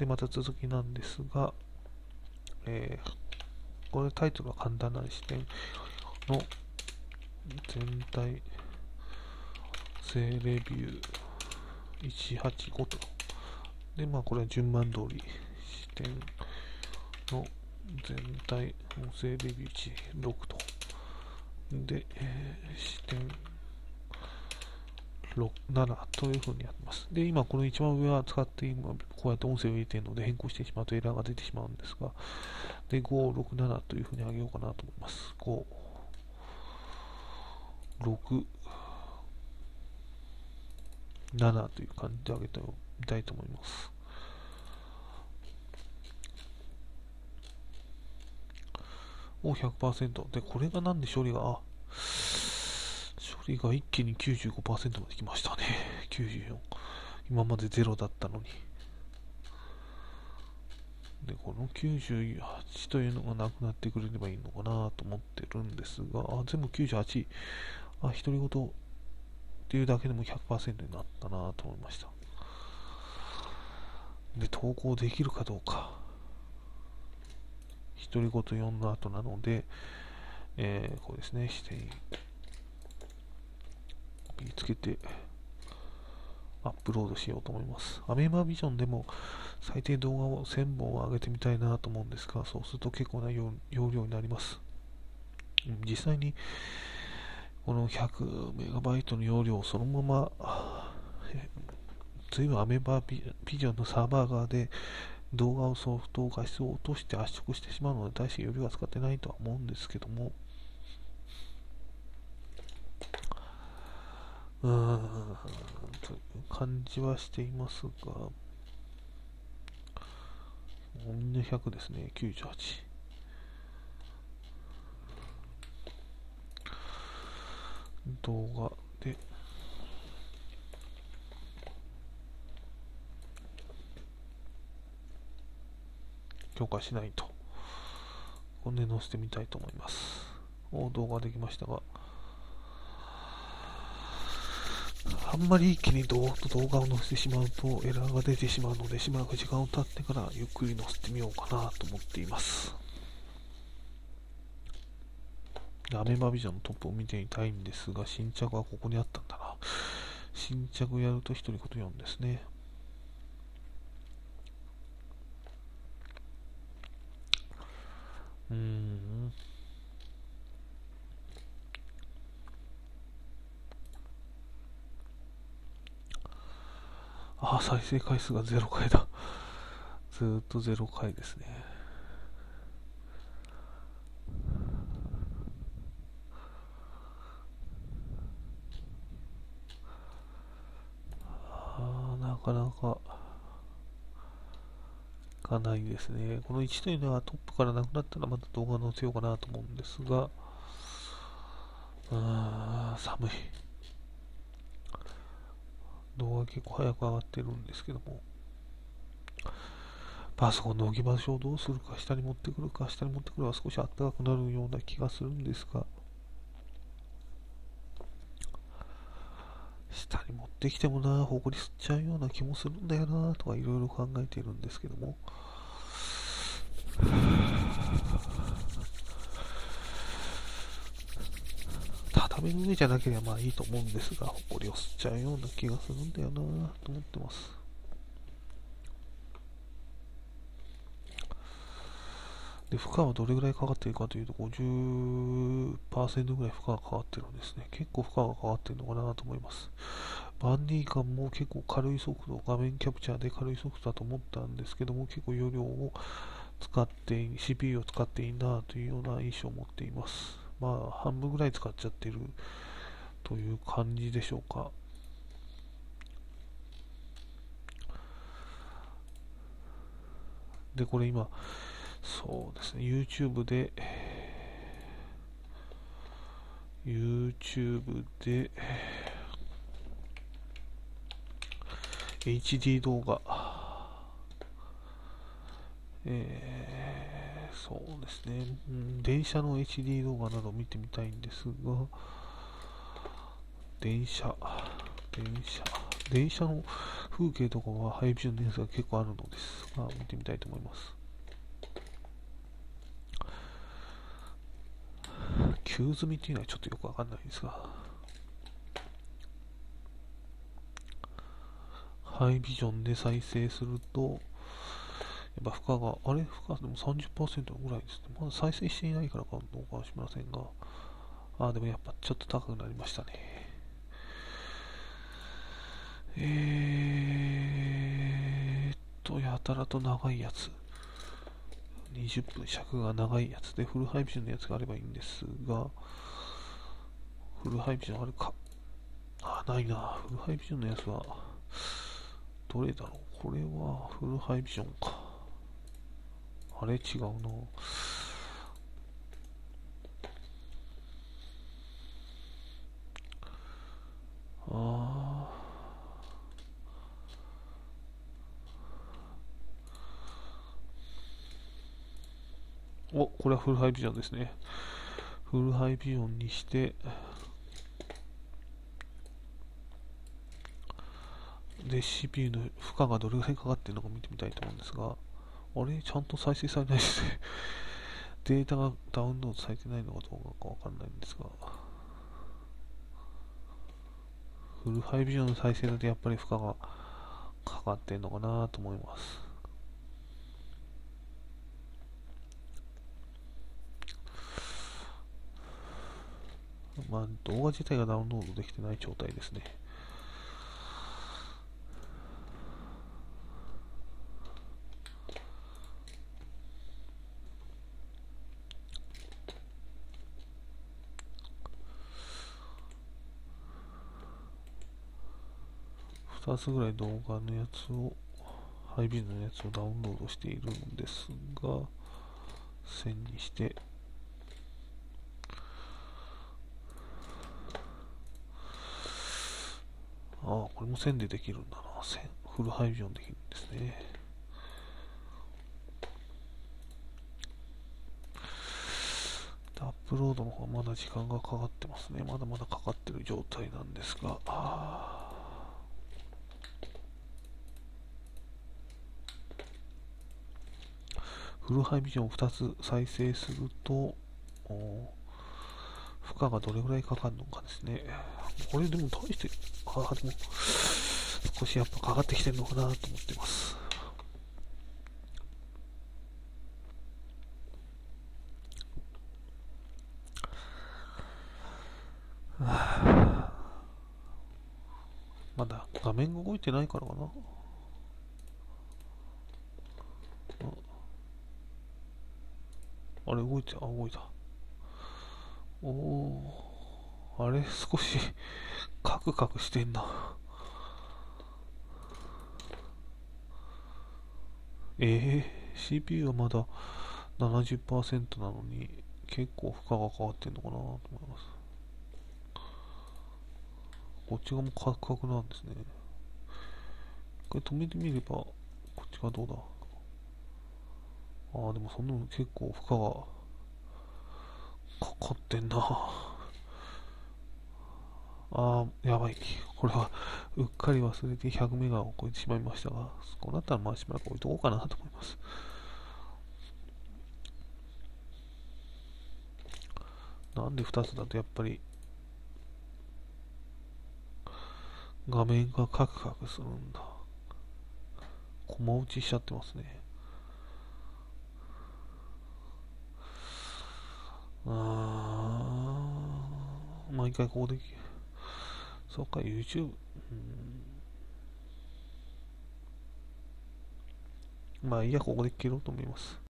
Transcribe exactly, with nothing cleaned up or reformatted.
で、また続きなんですが、えー、これタイトルは簡単な視点の全体性レビューいちはちごと。で、まあこれは順番通り視点の全体音声レビューいちろくと。で、えー、視点ろく、ななというふうにやってます。で、今この一番上は使って今こうやって音声を入れているので変更してしまうとエラーが出てしまうんですが、で、ご、ろく、ななというふうに上げようかなと思います。ご、ろく、ななという感じで上げてみたいと思います。お、ひゃくパーセント。で、これがなんで処理が、あ、処理が一気に きゅうじゅうごパーセント まで来ましたね。きゅうじゅうよん。今までゼロだったのに。で、このきゅうじゅうはちというのがなくなってくれればいいのかなと思ってるんですが、あ、全部きゅうじゅうはち。あ、独り言っていうだけでも ひゃくパーセント になったなと思いました。で、投稿できるかどうか。独り言よんの後なので、えー、こうですね、視点見つけてアップロードしようと思います。アメーバビジョンでも最低動画をせんぼん上げてみたいなと思うんですが、そうすると結構な容量になります。実際にこのひゃくメガバイトの容量をそのまま、ずいぶんアメーバビジョンのサーバー側で動画をソフト画質を落として圧縮してしまうので、大して容量は使ってないとは思うんですけども、うーん、という感じはしていますが、みんなひゃくですね、きゅうじゅうはち。動画で、許可しないと。これで載せてみたいと思います。お、動画できましたが、あんまり一気に動画を載せてしまうとエラーが出てしまうので、しばらく時間を経ってからゆっくり載せてみようかなと思っています。アメーバビジョンのトップを見てみたいんですが、新着はここにあったんだな。新着をやると独り言よんですね。うーん。あ、再生回数がゼロ回だ。ずーっとゼロ回ですね。あー、なかなかいかないですね。このいちというのはトップからなくなったらまた動画載せようかなと思うんですが、うーん、寒い。動画結構早く上がってるんですけども、パソコンの置き場所をどうするか、下に持ってくるか、下に持ってくれば少し暖かくなるような気がするんですが、下に持ってきてもな、ほこり吸っちゃうような気もするんだよな、とかいろいろ考えているんですけども、畳の上じゃなければまあいいと思うんですが、ほこりを吸っちゃうような気がするんだよな、と思ってます。で、負荷はどれぐらいかかっているかというと、ごじゅっパーセントぐらい負荷がかかってるんですね。結構負荷がかかってるのかなと思います。バンディガンも結構軽い速度、画面キャプチャーで軽い速度だと思ったんですけども、結構容量を使って、シーピーユー を使っていいなというような印象を持っています。まあ、半分ぐらい使っちゃってるという感じでしょうか。で、これ今、そうですね、YouTube で、YouTube で、エイチディー 動画、えー、そうですね、うん、電車の エイチディー 動画などを見てみたいんですが、電車、電車、電車の風景とかはハイビジョンのやつが結構あるのですが、見てみたいと思います。急積みっていうのはちょっとよくわかんないですが、ハイビジョンで再生すると、やっぱ負荷が、あれ負荷でもさんじゅっパーセントぐらいですね。まだ再生していないからかどうかはしませんが、あーでもやっぱちょっと高くなりましたね。えーっと、やたらと長いやつ。にじゅっぷん尺が長いやつで、フルハイビジョンのやつがあればいいんですが、フルハイビジョンあるか。あ、ないな。フルハイビジョンのやつは、どれだろう。これはフルハイビジョンか。あれ違うな。あー。お、これはフルハイビジョンですね。フルハイビジョンにして、で、シーピーユー の負荷がどれぐらいかかってるのか見てみたいと思うんですが、あれちゃんと再生されないですね。データがダウンロードされてないのかどうかわかんないんですが、フルハイビジョンの再生だとやっぱり負荷がかかってるのかなと思います。まあ、動画自体がダウンロードできてない状態ですね。ふたつぐらい動画のやつを、ハイビジョンのやつをダウンロードしているんですが、線にして、ああ、これも線でできるんだな。線、フルハイビジョンできるんですね。アップロードの方はまだ時間がかかってますね。まだまだかかってる状態なんですが、あフルハイビジョンをふたつ再生すると、負荷がどれぐらいかかるのかですね。これでも大して、ああ、でも少しやっぱかかってきてるのかなと思ってます。まだ画面が動いてないからかな。あれ動いて、あ、動いた。おお、あれ少しカクカクしてんな。ええー、シーピーユー はまだななじゅっパーセントなのに結構負荷が変わってんのかなと思います。こっち側もカクカクなんですね。これ止めてみれば、こっち側どうだ。ああ、でもそんなの結構負荷がかかってんな。ああ、やばい。これはうっかり忘れてひゃくメガを超えてしまいましたが、こうなったらまあしばらく置いとこうかなと思います。なんでふたつだとやっぱり画面がカクカクするんだ。駒打ちしちゃってますね。あー、毎回ここで、そっか、YouTube、うん、まあいいや、ここで切ろうと思います。